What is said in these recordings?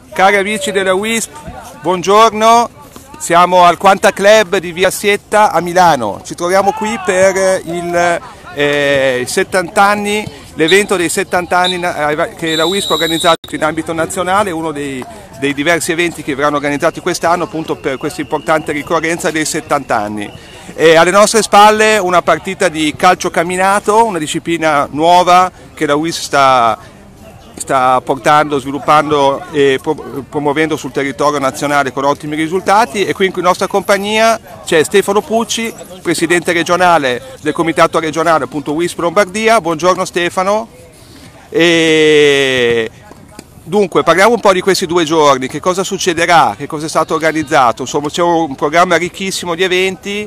Cari amici della WISP, buongiorno, siamo al Quanta Club di Via Sietta a Milano. Ci troviamo qui per i 70 anni, l'evento dei 70 anni che la WISP ha organizzato in ambito nazionale, uno dei diversi eventi che verranno organizzati quest'anno appunto per questa importante ricorrenza dei 70 anni. E alle nostre spalle una partita di calcio camminato, una disciplina nuova che la WISP sta portando, sviluppando e promuovendo sul territorio nazionale con ottimi risultati, e qui in nostra compagnia c'è Stefano Pucci, presidente regionale del comitato regionale appunto WISP Lombardia. Buongiorno Stefano. Dunque parliamo un po' di questi 2 giorni, che cosa succederà, che cosa è stato organizzato. Insomma, c'è un programma ricchissimo di eventi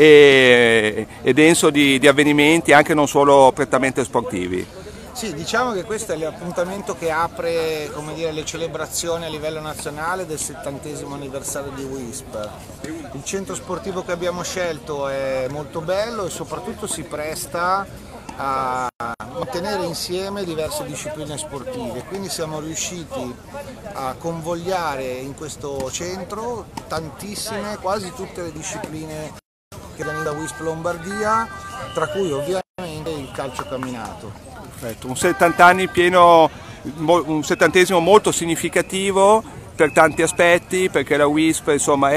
e denso di avvenimenti anche non solo prettamente sportivi. Sì, diciamo che questo è l'appuntamento che apre, come dire, le celebrazioni a livello nazionale del 70° anniversario di WISP. Il centro sportivo che abbiamo scelto è molto bello e soprattutto si presta a mantenere insieme diverse discipline sportive, quindi siamo riusciti a convogliare in questo centro tantissime, quasi tutte le discipline che vengono da WISP Lombardia, tra cui ovviamente il calcio camminato. Perfetto, un 70 anni pieno, un 70° molto significativo per tanti aspetti, perché la WISP insomma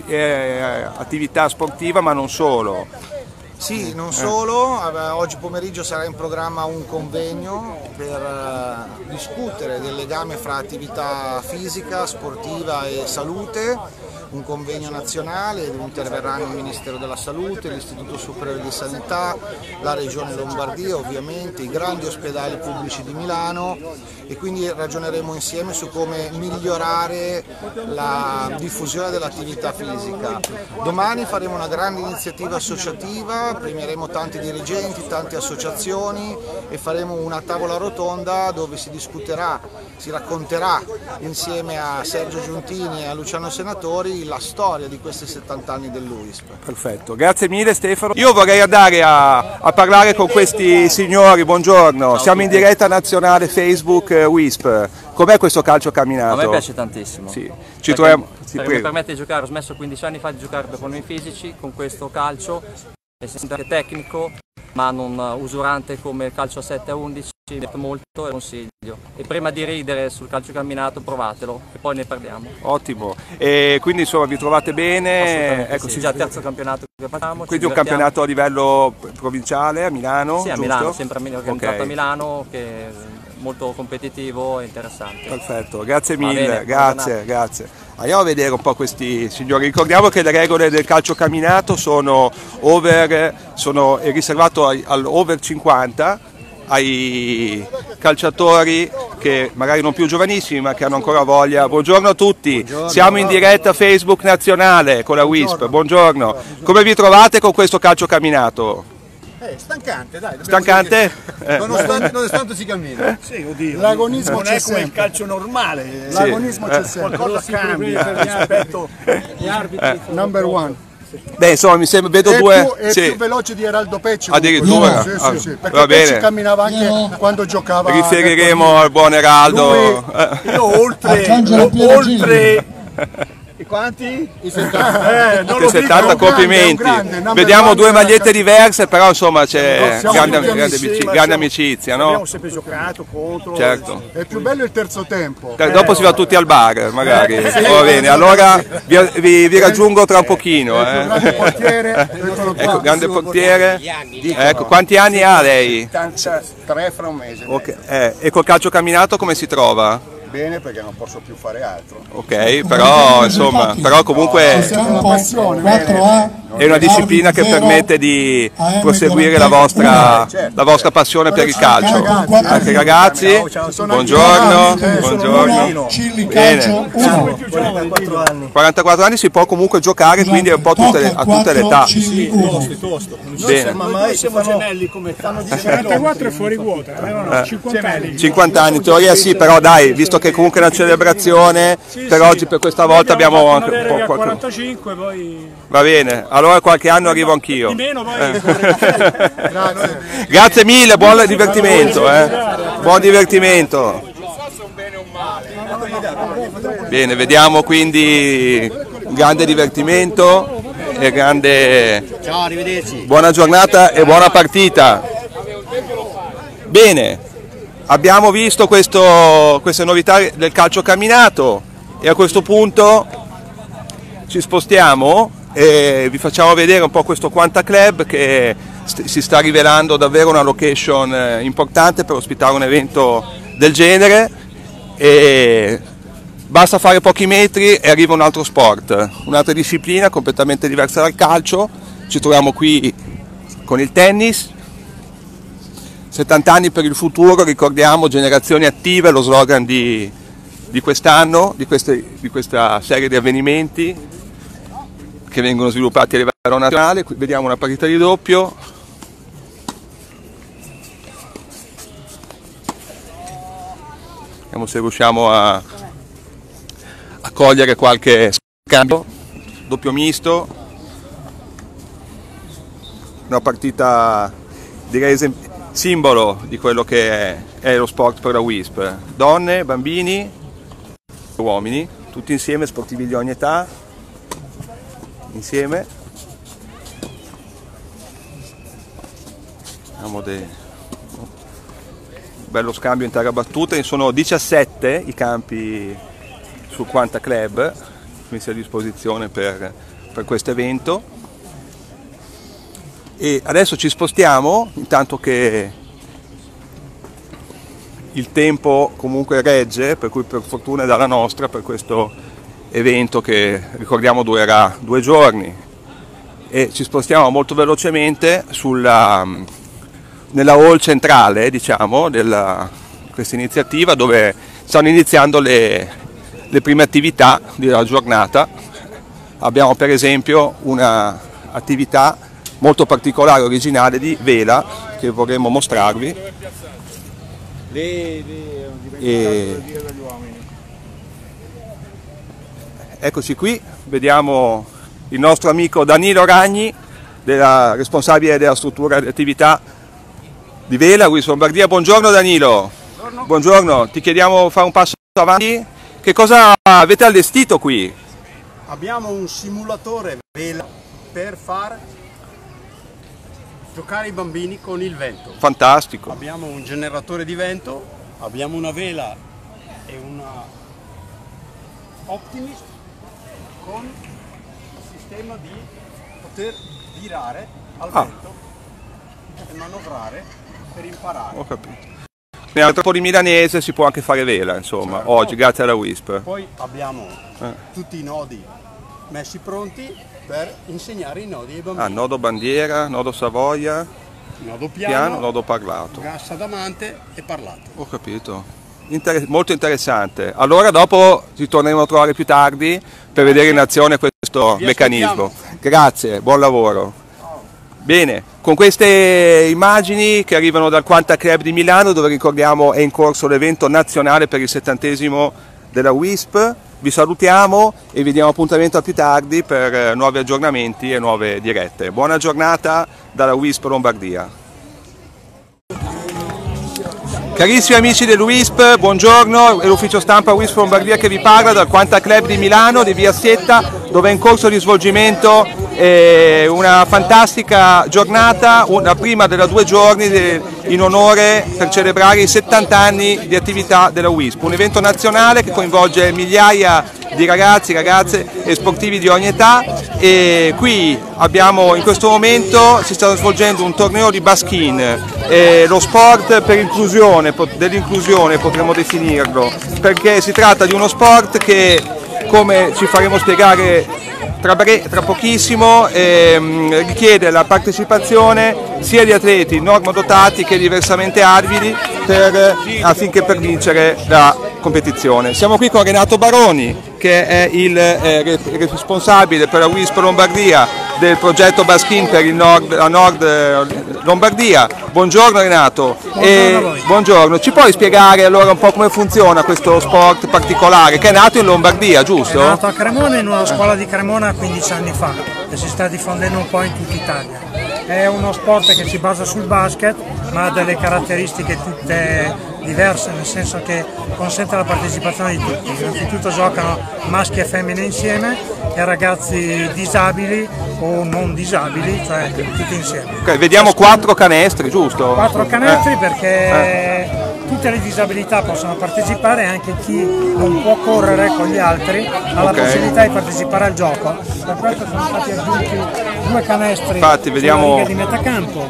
è attività sportiva ma non solo. Sì, non solo, oggi pomeriggio sarà in programma un convegno per discutere del legame fra attività fisica, sportiva e salute, un convegno nazionale dove interverranno il Ministero della Salute, l'Istituto Superiore di Sanità, la Regione Lombardia ovviamente, i grandi ospedali pubblici di Milano, e quindi ragioneremo insieme su come migliorare la diffusione dell'attività fisica. Domani faremo una grande iniziativa associativa, premieremo tanti dirigenti, tante associazioni e faremo una tavola rotonda dove si discuterà, si racconterà insieme a Sergio Giuntini e a Luciano Senatori la storia di questi 70 anni dell'UISP. Perfetto, grazie mille Stefano. Io vorrei andare a parlare con questi signori, buongiorno. Siamo in diretta nazionale Facebook WISP. Com'è questo calcio camminato? A me piace tantissimo. Sì. Ci troviamo. Mi permette di giocare, ho smesso 15 anni fa di giocare per problemi fisici, con questo calcio è sempre tecnico ma non usurante come il calcio a 7 a 11, mi piace molto e consiglio. E prima di ridere sul calcio camminato provatelo e poi ne parliamo. Ottimo, e quindi insomma vi trovate bene? Ecco, sì, già il 3° campionato che facciamo. Quindi un campionato a livello provinciale a Milano? Sì, a giusto? Milano, sempre organizzato a Milano, che è molto competitivo e interessante. Perfetto, grazie mille, grazie. Andiamo a vedere un po' questi signori. Ricordiamo che le regole del calcio camminato sono riservato all'over 50, ai calciatori che magari non più giovanissimi ma che hanno ancora voglia. Buongiorno a tutti, buongiorno. Siamo in diretta Facebook nazionale con la WISP, buongiorno. Come vi trovate con questo calcio camminato? Stancante, dai. Stancante? Nonostante si cammina. Sì, oddio. L'agonismo non è come il calcio normale. Sì. L'agonismo c'è sempre. Qualcosa cambia rispetto gli arbitri. Number one. Beh, insomma, mi sembra, vedo due. È più veloce di Eraldo Pecci. Addirittura? Sì, perché Pecci camminava anche quando giocava. Riferiremo al buon Eraldo. Io oltre e quanti? I 70. Non lo 70 dico, complimenti. Vediamo 2 magliette diverse, però insomma c'è grande amicizia, no? Abbiamo sempre giocato contro. Certo. È più bello il terzo tempo. Dopo si va tutti al bar, magari. Va bene, allora vi raggiungo tra un pochino. Grande portiere. Ecco, grande portiere. Ecco, quanti anni ha lei? 83 fra un mese. Okay. E col calcio camminato come si trova? Bene, perché non posso più fare altro. Ok, però insomma, comunque è una disciplina che permette di proseguire la vostra passione per il calcio. Anche i ragazzi, buongiorno. Bene. 44 anni si può comunque giocare, quindi è un po' a tutte le età. Bene. Noi siamo gemelli come fanno 44 e fuori quota, 50 anni. 50 anni, in teoria sì, però dai, visto che comunque è una celebrazione, per oggi, per questa volta abbiamo anche un po'. 45 poi. Va bene, allora qualche anno arrivo anch'io. Di meno poi. Grazie mille, buon divertimento. Buon divertimento. Non so se è un bene o un male. Bene, vediamo quindi grande divertimento e grande... Ciao, arrivederci. Buona giornata e buona partita. Bene, abbiamo visto queste novità del calcio camminato e a questo punto ci spostiamo e vi facciamo vedere un po' questo Quanta Club che si sta rivelando davvero una location importante per ospitare un evento del genere, e basta fare pochi metri e arriva un altro sport, un'altra disciplina completamente diversa dal calcio. Ci troviamo qui con il tennis, 70 anni per il futuro, ricordiamo generazioni attive, lo slogan di quest'anno, di questa serie di avvenimenti che vengono sviluppati a livello nazionale. Qui vediamo una partita di doppio. Vediamo se riusciamo a cogliere qualche scambio. Doppio misto, una partita direi simbolo di quello che è lo sport per la WISP. Donne, bambini, uomini, tutti insieme, sportivi di ogni età, insieme. Vediamo bello scambio in terra battuta. Sono 17 i campi sul Quanta Club messi a disposizione per questo evento, e adesso ci spostiamo, intanto che il tempo comunque regge, per cui per fortuna è dalla nostra per questo evento che ricordiamo durerà 2 giorni, e ci spostiamo molto velocemente nella hall centrale, diciamo, di questa iniziativa, dove stanno iniziando le prime attività della giornata. Abbiamo per esempio un'attività molto particolare, originale, di vela che vorremmo mostrarvi. Eccoci qui, vediamo il nostro amico Danilo Ragni, responsabile della struttura di attività di vela WISP Lombardia. Buongiorno Danilo. Buongiorno. Buongiorno, ti chiediamo di fare un passo avanti. Che cosa avete allestito qui? Abbiamo un simulatore vela per far giocare i bambini con il vento. Fantastico. Abbiamo un generatore di vento, abbiamo una vela e una Optimist con il sistema di poter virare al vento e manovrare per imparare. Ho capito. Nel Trapoli milanese si può anche fare vela, insomma, certo. Oggi grazie alla WISP. Poi abbiamo tutti i nodi messi pronti per insegnare i nodi ai bambini. Nodo bandiera, nodo Savoia, nodo piano, nodo parlato. Gas adamante e parlato. Ho capito. Molto interessante. Allora dopo ci torneremo a trovare più tardi per vedere in azione questo meccanismo. Grazie, buon lavoro. Bene, con queste immagini che arrivano dal Quanta Club di Milano, dove ricordiamo è in corso l'evento nazionale per il 70° della WISP, vi salutiamo e vi diamo appuntamento a più tardi per nuovi aggiornamenti e nuove dirette. Buona giornata dalla WISP Lombardia. Carissimi amici dell'UISP, buongiorno, è l'ufficio stampa WISP Lombardia che vi parla dal Quanta Club di Milano, di Via Sietta, dove è in corso di svolgimento una fantastica giornata, la prima della 2 giorni in onore per celebrare i 70 anni di attività della WISP, un evento nazionale che coinvolge migliaia di ragazzi, ragazze e sportivi di ogni età, e qui abbiamo in questo momento si sta svolgendo un torneo di baskin, lo sport per dell'inclusione potremmo definirlo, perché si tratta di uno sport che, come ci faremo spiegare tra pochissimo, richiede la partecipazione sia di atleti normodotati che diversamente abili affinché per vincere la competizione. Siamo qui con Renato Baroni, che è il responsabile per la WISP Lombardia del progetto Baskin per la Nord Lombardia. Buongiorno Renato. Buongiorno. Ci puoi spiegare allora un po' come funziona questo sport particolare che è nato in Lombardia, giusto? È nato a Cremona, in una scuola di Cremona 15 anni fa, e si sta diffondendo un po' in tutta Italia. è uno sport che si basa sul basket, ma ha delle caratteristiche tutte diverse, nel senso che consente la partecipazione di tutti. Innanzitutto giocano maschi e femmine insieme e ragazzi disabili o non disabili, cioè tutti insieme. Okay, vediamo 4 canestri, giusto? 4 canestri perché tutte le disabilità possono partecipare, anche chi non può correre con gli altri ha la possibilità di partecipare al gioco. Per questo sono stati aggiunti 2 canestri sulla riga di metà campo.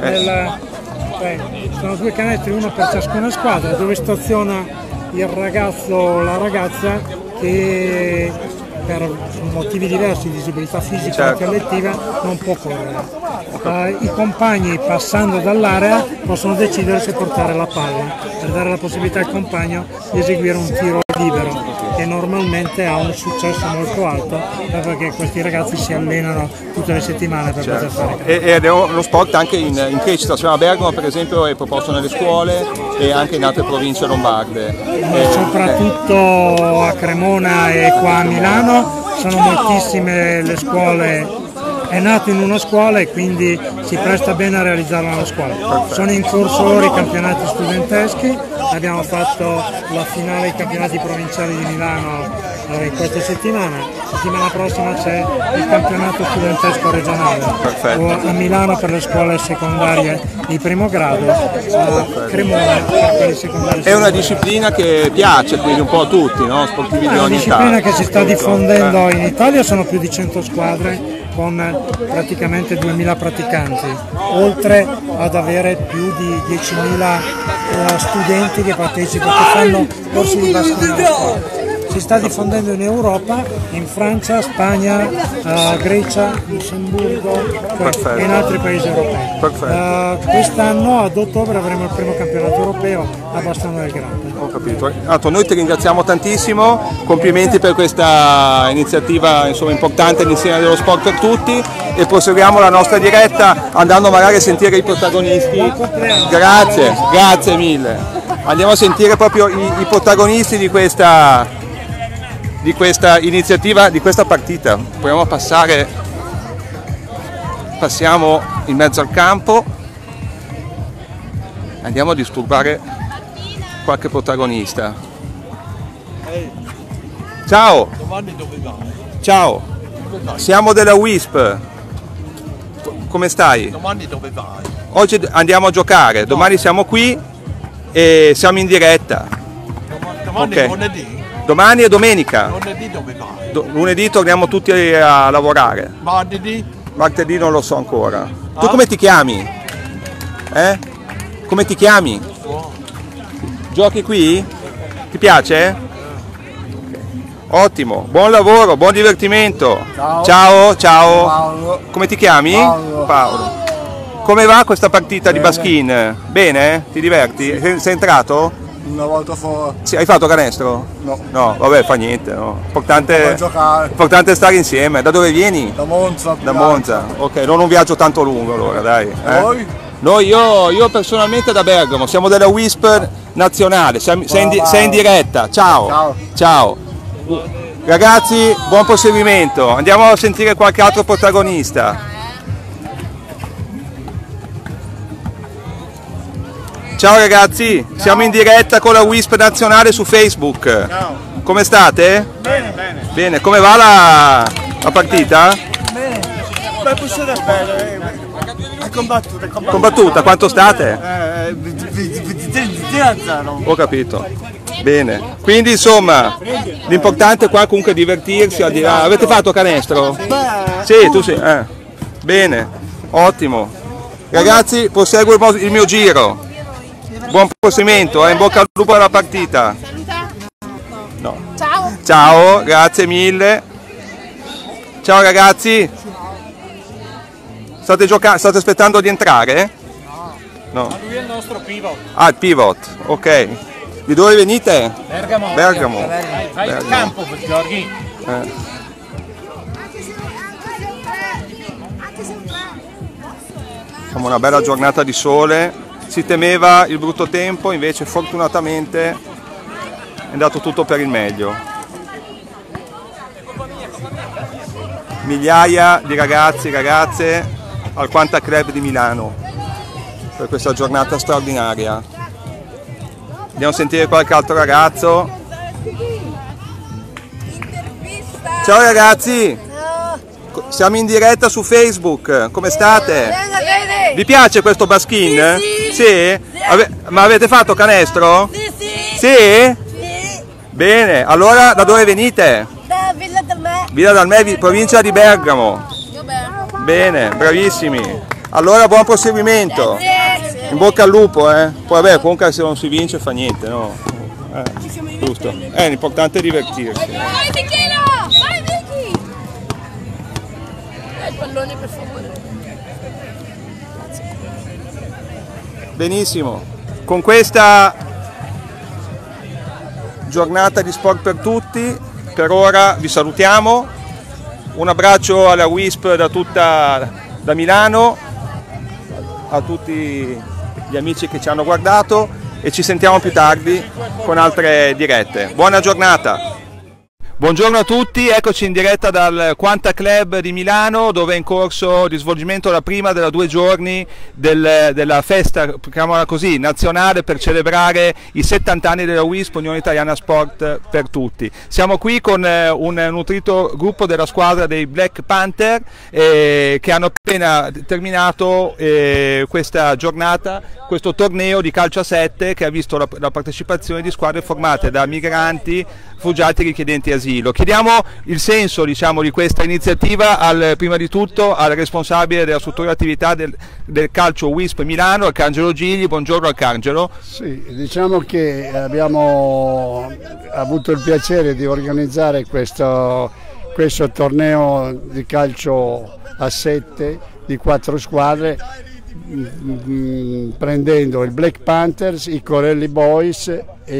Sono 2 canestri, uno per ciascuna squadra, dove staziona il ragazzo o la ragazza che per motivi diversi, disabilità fisica o intellettiva, non può correre. I compagni, passando dall'area, possono decidere se portare la palla, per dare la possibilità al compagno di eseguire un tiro libero, che normalmente ha un successo molto alto, perché questi ragazzi si allenano tutte le settimane per poter fare. Ed è uno sport anche in crescita. A Bergamo, per esempio, è proposto nelle scuole e anche in altre province lombarde. Soprattutto a Cremona e qua a Milano sono moltissime le scuole. È nato in una scuola e quindi si presta bene a realizzarlo nella scuola. Sono in corso ora i campionati studenteschi, abbiamo fatto la finale dei campionati provinciali di Milano in questa settimana. La settimana prossima c'è il campionato studentesco regionale a Milano per le scuole secondarie di primo grado, a Cremona per quelle secondarie. È una disciplina che piace quindi un po' a tutti, no? Sportivi di ogni età. È una disciplina che si sta diffondendo in Italia, sono più di 100 squadre con praticamente 2000 praticanti, oltre ad avere più di 10.000 studenti che partecipano, che fanno corsi di basket. Si sta diffondendo in Europa, in Francia, Spagna, Grecia, Lussemburgo e in altri paesi europei. Quest'anno ad ottobre avremo il primo campionato europeo a Bassano del Grande. Ho capito. Noi ti ringraziamo tantissimo, complimenti per questa iniziativa importante all'insieme dello sport per tutti, e proseguiamo la nostra diretta andando magari a sentire i protagonisti. Grazie mille. Andiamo a sentire proprio i protagonisti di questa iniziativa, di questa partita. Proviamo a passiamo in mezzo al campo, andiamo a disturbare qualche protagonista. Ciao! Ciao! Siamo della WISP. Come stai? Domani dove vai? Oggi andiamo a giocare, domani siamo qui e siamo in diretta. Domani è lunedì? Domani è domenica. Lunedì dove vai? Lunedì torniamo tutti a lavorare. Martedì? Martedì non lo so ancora. Tu come ti chiami? Come ti chiami? Giochi qui? Ti piace? Ottimo, buon lavoro, buon divertimento. Ciao. Paolo. Come ti chiami? Paolo. Come va questa partita di baskin? Bene? Ti diverti? Sei entrato? Una volta fuori. Sì, hai fatto canestro? No. No, vabbè, fa niente. No. Importante è stare insieme. Da dove vieni? Da Monza. Da Monza. Ok, non un viaggio tanto lungo allora, dai. Voi? Io personalmente da Bergamo, siamo della WISP nazionale, sei in diretta. Ciao. Ragazzi, buon proseguimento. Andiamo a sentire qualche altro protagonista. Ciao ragazzi, siamo in diretta con la WISP nazionale su Facebook. Ciao. Come state? Bene. Bene, come va la partita? Bene. Beh, possiamo bene. È combattuta. Combattuta, quanto state? 0. Ho capito. Bene. Quindi insomma, l'importante qua comunque è divertirsi. Avete fatto canestro? Sì, tu sì. Bene, ottimo. Ragazzi, proseguo il mio giro. Buon proseguimento, in bocca al lupo alla partita. No. Ciao, grazie mille. Ciao ragazzi. State aspettando di entrare? No. Ma lui è il nostro pivot. Ah, il pivot, ok. Di dove venite? Bergamo. Fai il campo per Giorgi. Facciamo una bella giornata di sole. Si temeva il brutto tempo, invece fortunatamente è andato tutto per il meglio. Migliaia di ragazzi e ragazze al Quanta Club di Milano per questa giornata straordinaria. Andiamo a sentire qualche altro ragazzo. Ciao ragazzi, siamo in diretta su Facebook, come state? Vi piace questo baskin? Sì? Ma avete fatto canestro? Sì? Bene, allora da dove venite? Da Villa Dalmè. Villa Dalmè, provincia di Bergamo. Bene, bravissimi. Allora buon proseguimento. In bocca al lupo, eh? Poi vabbè, comunque se non si vince fa niente, no? Giusto. L'importante è divertirsi. Vai Michela! Vai Vicky! Dai il pallone per favore. Benissimo. Con questa giornata di sport per tutti, per ora vi salutiamo. Un abbraccio alla WISP da Milano, a tutti gli amici che ci hanno guardato e ci sentiamo più tardi con altre dirette. Buona giornata! Buongiorno a tutti, eccoci in diretta dal Quanta Club di Milano, dove è in corso di svolgimento la prima della 2 giorni della festa, chiamiamola così, nazionale per celebrare i 70 anni della WISP, Unione Italiana Sport per Tutti. Siamo qui con un nutrito gruppo della squadra dei Black Panther che hanno appena terminato questa giornata, questo torneo di calcio a 7 che ha visto la partecipazione di squadre formate da migranti, rifugiati e richiedenti asilo. Chiediamo il senso, diciamo, di questa iniziativa prima di tutto al responsabile della struttura di attività del calcio WISP Milano, Arcangelo Gigli. Buongiorno Arcangelo. Sì, diciamo che abbiamo avuto il piacere di organizzare questo torneo di calcio a 7 di 4 squadre, prendendo il Black Panthers, i Corelli Boys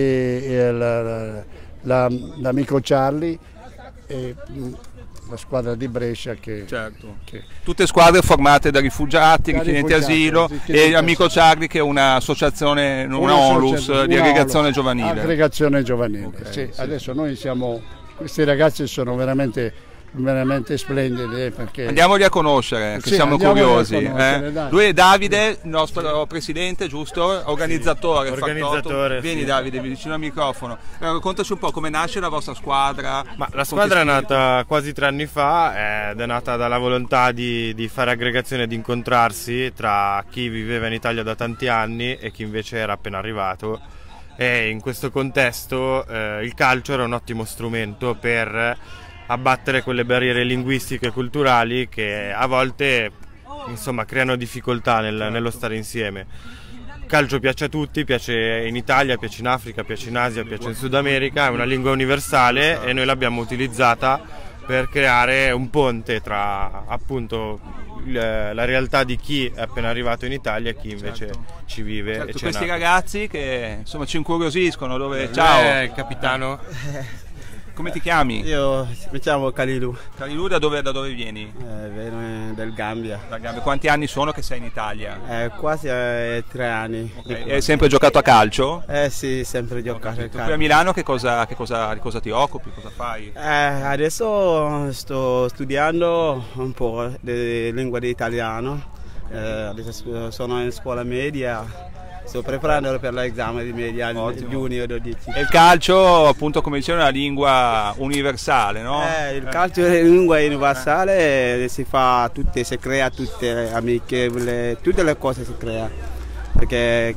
e l'amico Charlie e la squadra di Brescia tutte squadre formate da rifugiati, richiedenti asilo e amico Charlie che è un'associazione, una ONLUS di aggregazione giovanile. Aggregazione giovanile, okay, sì. Sì. Adesso noi questi ragazzi sono veramente splendidi, perché andiamoli a conoscere, che sì, siamo curiosi. Lui è Davide, il nostro presidente, giusto? Organizzatore. Vieni Davide, vicino al microfono. Raccontaci un po' come nasce la vostra squadra. Ma la squadra è nata quasi 3 anni fa ed è nata dalla volontà di fare aggregazione, di incontrarsi tra chi viveva in Italia da tanti anni e chi invece era appena arrivato, e in questo contesto il calcio era un ottimo strumento per abbattere quelle barriere linguistiche e culturali che a volte, insomma, creano difficoltà nello stare insieme. Il calcio piace a tutti, piace in Italia, piace in Africa, piace in Asia, piace in Sud America, è una lingua universale e noi l'abbiamo utilizzata per creare un ponte tra appunto la realtà di chi è appena arrivato in Italia e chi invece ci vive e c'è questi nato. Ragazzi che insomma ci incuriosiscono, ciao capitano. Come ti chiami? Io mi chiamo Kalilu. Kalilu, da dove vieni? Vengo del Gambia. Quanti anni sono che sei in Italia? Quasi 3 anni. Okay. Hai sempre giocato a calcio? Sì, sempre giocato a calcio. Qui a Milano di cosa ti occupi? Cosa fai? Adesso sto studiando un po' di lingua di italiano. Adesso sono in scuola media. Sto preparando per l'esame di media giugno 12. E il calcio, appunto, come dicevo, è una lingua universale, no? Il calcio è una lingua universale, si crea tutte amichevole, tutte le cose si crea. Perché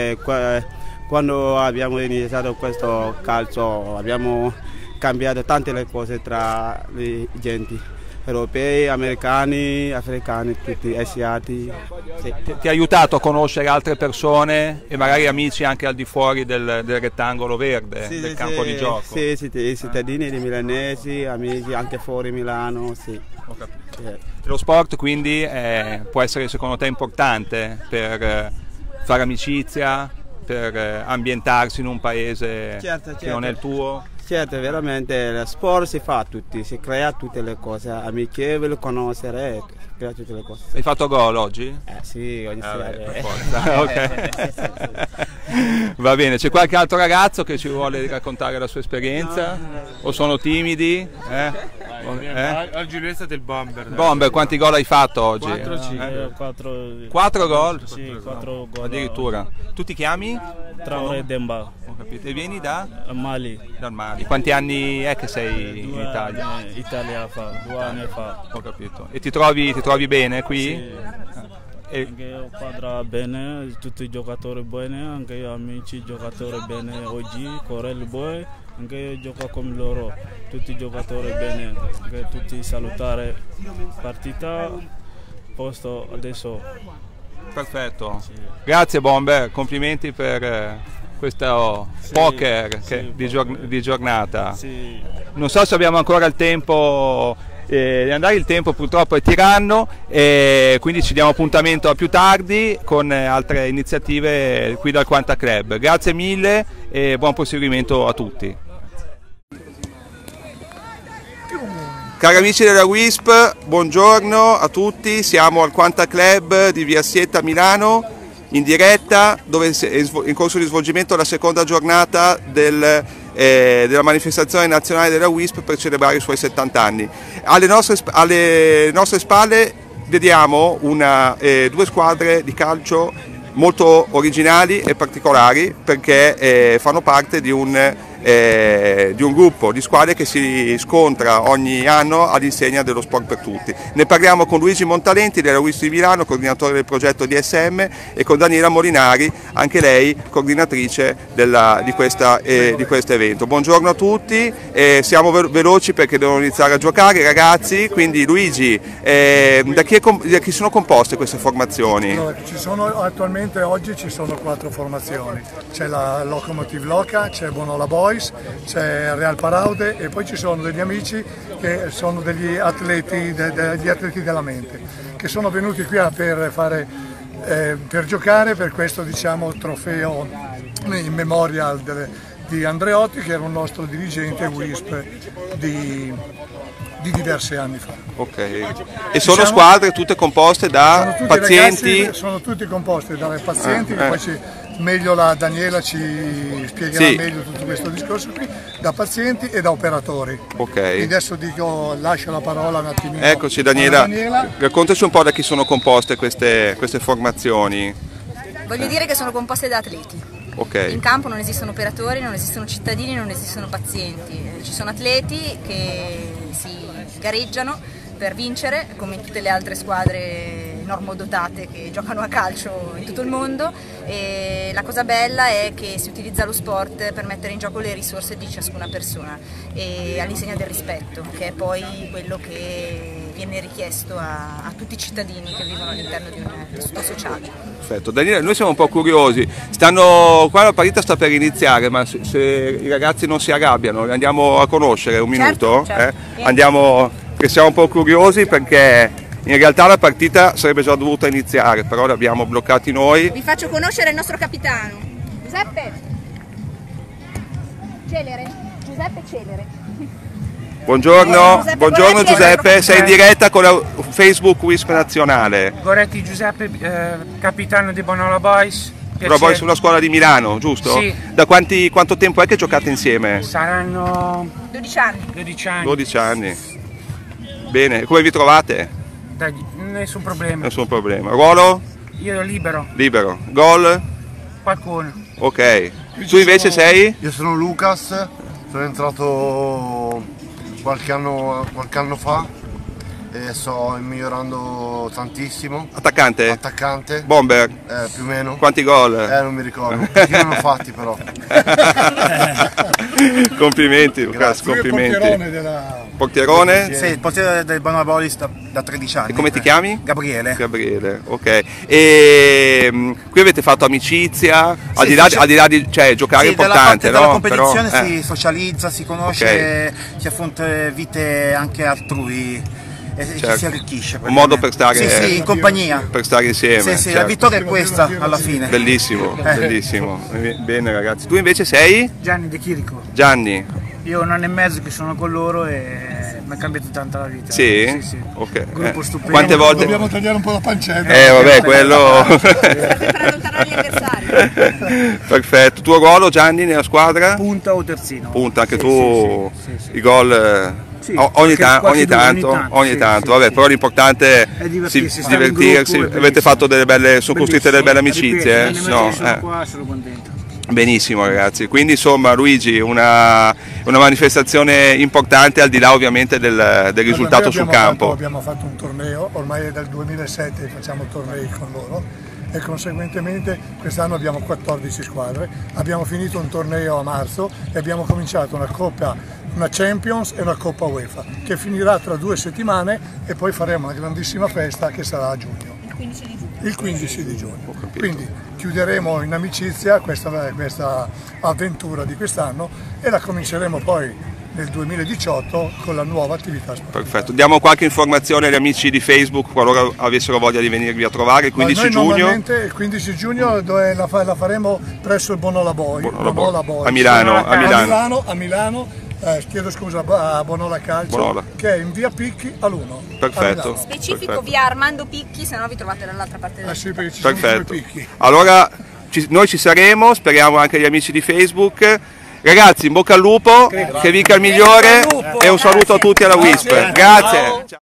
quando abbiamo iniziato questo calcio abbiamo cambiato tante le cose tra le genti. Europei, americani, africani, tutti asiatici. Sì. Ti ha aiutato a conoscere altre persone e magari amici anche al di fuori del rettangolo verde, del campo di gioco? Sì, cittadini di milanesi, amici anche fuori Milano, sì. Ho capito. Lo sport quindi può essere secondo te importante per fare amicizia, per ambientarsi in un paese che non è il tuo? Certo, veramente lo sport si fa a tutti, si crea tutte le cose, amichevole, conoscere, crea tutte le cose. Hai fatto gol oggi? Sì, ogni sera. Per forza. Okay. Va bene, c'è qualche altro ragazzo che ci vuole raccontare la sua esperienza? O sono timidi? Oggi lui è stato il bomber. Bomber, quanti gol hai fatto oggi? 4 gol? Sì, 4 gol. Addirittura. Tu ti chiami? Traoré Demba. Ho capito. E vieni da? Mali. Dal Mali. Quanti anni è che sei in Italia? Italia fa, 2 anni fa. Ho capito. E ti trovi bene qui? Sì. Anche io quadra bene, tutti i giocatori bene, anche io amici giocatori bene oggi, Corel Boy, anche io gioco come loro, tutti i giocatori bene, anche tutti salutare partita, posto adesso. Perfetto, sì. Grazie Bomber, complimenti per questo poker di giornata. Sì. Non so se abbiamo ancora il tempo di andare, il tempo purtroppo è tiranno e quindi ci diamo appuntamento a più tardi con altre iniziative qui dal Quanta Club. Grazie mille e buon proseguimento a tutti. Cari amici della WISP, buongiorno a tutti, siamo al Quanta Club di Via Sietta a Milano in diretta, dove è in corso di svolgimento la seconda giornata della manifestazione nazionale della WISP per celebrare i suoi 70 anni. Alle nostre spalle vediamo due squadre di calcio molto originali e particolari perché fanno parte di un gruppo di squadre che si scontra ogni anno all'insegna dello sport per tutti. Ne parliamo con Luigi Montalenti della WISP di Milano, coordinatore del progetto DSM, e con Daniela Molinari, anche lei coordinatrice di questo evento. Buongiorno a tutti, siamo veloci perché devono iniziare a giocare i ragazzi, quindi Luigi, da chi sono composte queste formazioni? Allora, attualmente oggi ci sono 4 formazioni, c'è la Locomotive Loca, c'è Bonola Boys, c'è Real Paraude e poi ci sono degli amici che sono degli atleti della mente, che sono venuti qui per giocare per questo, diciamo, trofeo in memoria di Andreotti, che era un nostro dirigente WISP di diversi anni fa. Ok. E sono squadre tutte composte da pazienti? Ragazzi, sono tutti composti da pazienti, che poi meglio la Daniela ci spiegherà meglio tutto questo discorso qui, da pazienti e da operatori. Ok. E adesso lascio la parola un attimino. Eccoci Daniela, raccontaci un po' da chi sono composte queste formazioni. Voglio dire che sono composte da atleti. Okay. In campo non esistono operatori, non esistono cittadini, non esistono pazienti. Ci sono atleti che si gareggiano per vincere, come in tutte le altre squadre normodotate che giocano a calcio in tutto il mondo, e la cosa bella è che si utilizza lo sport per mettere in gioco le risorse di ciascuna persona e all'insegna del rispetto, che è poi quello che viene richiesto a tutti i cittadini che vivono all'interno di un tessuto sociale. Perfetto, Daniele, noi siamo un po' curiosi, qua la partita sta per iniziare, ma se i ragazzi non si arrabbiano, li andiamo a conoscere un minuto? Certo. Andiamo, che siamo un po' curiosi perché in realtà la partita sarebbe già dovuta iniziare, però l'abbiamo bloccati noi. Vi faccio conoscere il nostro capitano, Giuseppe Celere. Buongiorno, buongiorno Giuseppe, sei in diretta con la Facebook WISP nazionale. Goretti Giuseppe, capitano di Bonola Boys. Bonola Boys è una scuola di Milano, giusto? Sì. Da quanto tempo è che giocate insieme? Saranno 12 anni. 12 anni. Bene, come vi trovate? Nessun problema. Nessun problema. Ruolo? Io libero. Libero. Gol? Qualcuno. Ok. Tu invece sei? Io sono Lucas, sono entrato qualche anno fa e sto migliorando tantissimo. Attaccante? Attaccante. Bomber? Più o meno. Quanti gol? Non mi ricordo, perché non ne ho fatti però. Complimenti Lucas, complimenti. Portierone? Sì, il portiere del Bonola Boys da 13 anni. E come ti chiami? Gabriele. Gabriele, ok. E qui avete fatto amicizia, al di là di giocare è importante, della no? competizione si socializza, si conosce, si affronta vite anche altrui e ci si arricchisce. Un modo per stare in compagnia. Per stare insieme. Sì, certo. La vittoria è questa alla fine. Bellissimo, bellissimo. Bene ragazzi. Tu invece sei? Gianni De Chirico. Gianni. Io 1 anno e mezzo che sono con loro e mi ha cambiato tanto la vita. Sì? Sì. Ok. Gruppo stupendo. Quante volte? Dobbiamo tagliare un po' la pancetta. Vabbè, quello... Perfetto. Tuo ruolo, Gianni, nella squadra? Punta o terzino. Punta, anche tu i gol... Sì, ogni tanto, vabbè, però l'importante è divertirsi, avete fatto delle belle, sono costruite delle belle amicizie, sono qua, sono contento. Benissimo ragazzi, quindi insomma Luigi una manifestazione importante al di là ovviamente del risultato sul campo. Abbiamo fatto un torneo, ormai è dal 2007 facciamo tornei con loro e conseguentemente quest'anno abbiamo 14 squadre, abbiamo finito un torneo a marzo e abbiamo cominciato una Champions e una Coppa UEFA che finirà tra 2 settimane e poi faremo una grandissima festa che sarà a giugno. Il 15 di giugno. Quindi chiuderemo in amicizia questa avventura di quest'anno e la cominceremo poi nel 2018 con la nuova attività sportiva. Perfetto, diamo qualche informazione agli amici di Facebook qualora avessero voglia di venirvi a trovare il 15 giugno. Normalmente il 15 giugno dove la faremo presso il Bonola Boy. A Milano. A Milano. Chiedo scusa a Bonola Calcio, che è in via Picchi all'1. Perfetto. Specifico via Armando Picchi, se no vi trovate dall'altra parte del sì, perché ci perfetto. Sono Picchi. Allora noi ci saremo, speriamo anche gli amici di Facebook. Ragazzi, in bocca al lupo, che vinca il migliore e un saluto a tutti alla WISP. Grazie.